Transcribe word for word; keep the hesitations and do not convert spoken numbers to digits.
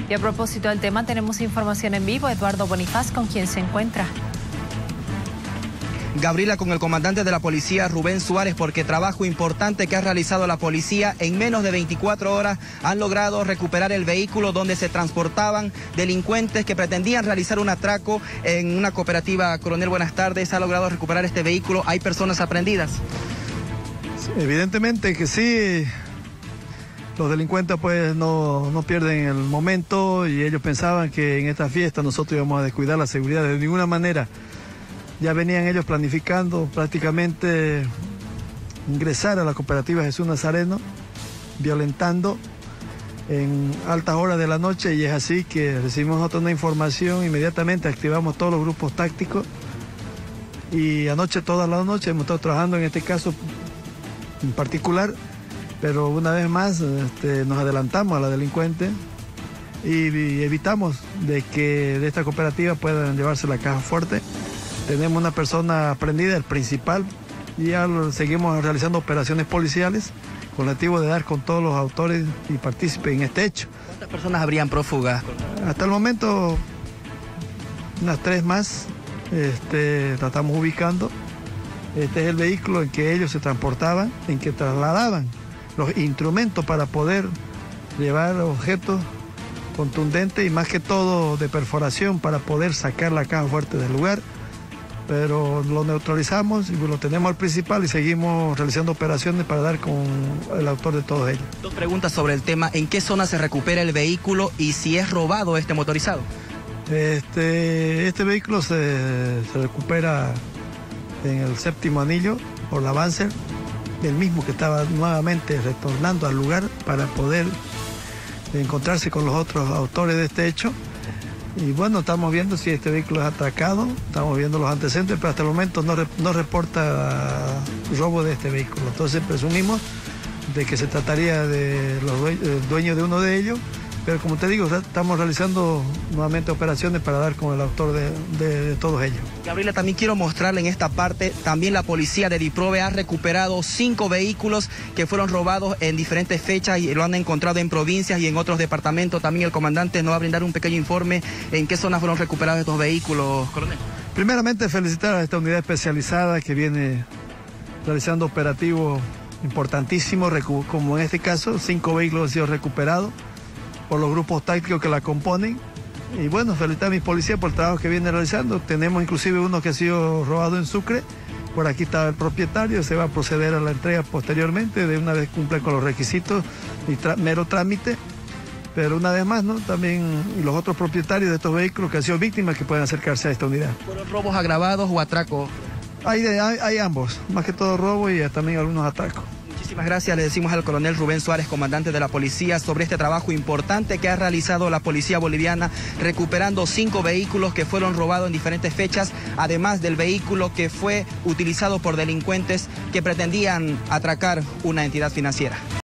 Y a propósito del tema, tenemos información en vivo. Eduardo Bonifaz, ¿con quién se encuentra? Gabriela, con el comandante de la policía, Rubén Suárez, porque trabajo importante que ha realizado la policía. En menos de veinticuatro horas han logrado recuperar el vehículo donde se transportaban delincuentes que pretendían realizar un atraco en una cooperativa. Coronel, buenas tardes. ¿Ha logrado recuperar este vehículo? ¿Hay personas aprehendidas? Sí, evidentemente que sí. Los delincuentes pues no, no pierden el momento y ellos pensaban que en esta fiesta nosotros íbamos a descuidar la seguridad de ninguna manera. Ya venían ellos planificando prácticamente ingresar a la cooperativa Jesús Nazareno, violentando en altas horas de la noche, y es así que recibimos nosotros una información, inmediatamente activamos todos los grupos tácticos y anoche, toda la noche, hemos estado trabajando en este caso en particular, pero una vez más este, nos adelantamos a la delincuente y, y evitamos de que de esta cooperativa puedan llevarse la caja fuerte. Tenemos una persona prendida, el principal, y ya lo, seguimos realizando operaciones policiales con el objetivo de dar con todos los autores y partícipes en este hecho. ¿Cuántas personas habrían prófugas? Hasta el momento, unas tres más, este, la estamos ubicando. Este es el vehículo en que ellos se transportaban, en que trasladaban los instrumentos para poder llevar objetos contundentes y más que todo de perforación para poder sacar la caja fuerte del lugar. Pero lo neutralizamos y lo tenemos al principal y seguimos realizando operaciones para dar con el autor de todos ellos. Dos preguntas sobre el tema: ¿en qué zona se recupera el vehículo y si es robado este motorizado? Este, este vehículo se, se recupera en el séptimo anillo por la Banzer, el mismo que estaba nuevamente retornando al lugar para poder encontrarse con los otros autores de este hecho. Y bueno, estamos viendo si este vehículo es atracado, estamos viendo los antecedentes, pero hasta el momento no, re, no reporta robo de este vehículo. Entonces presumimos de que se trataría de los dueños de uno de ellos, pero como te digo, estamos realizando nuevamente operaciones para dar con el autor de, de, de todos ellos. Gabriela, también quiero mostrarle en esta parte, también la policía de DIPROVE ha recuperado cinco vehículos que fueron robados en diferentes fechas y lo han encontrado en provincias y en otros departamentos. También el comandante nos va a brindar un pequeño informe en qué zonas fueron recuperados estos vehículos, coronel. Primeramente, felicitar a esta unidad especializada que viene realizando operativos importantísimos, como en este caso, cinco vehículos han sido recuperados por los grupos tácticos que la componen. Y bueno, felicitar a mis policías por el trabajo que viene realizando. Tenemos inclusive uno que ha sido robado en Sucre. Por aquí está el propietario, se va a proceder a la entrega posteriormente, de una vez cumpla con los requisitos y mero trámite. Pero una vez más, ¿no? También los otros propietarios de estos vehículos que han sido víctimas que pueden acercarse a esta unidad. ¿Fueron robos agravados o atracos? Hay, de, hay, hay ambos, más que todo robo y también algunos atracos. Muchísimas gracias, le decimos al coronel Rubén Suárez, comandante de la policía, sobre este trabajo importante que ha realizado la policía boliviana, recuperando cinco vehículos que fueron robados en diferentes fechas, además del vehículo que fue utilizado por delincuentes que pretendían atracar una entidad financiera.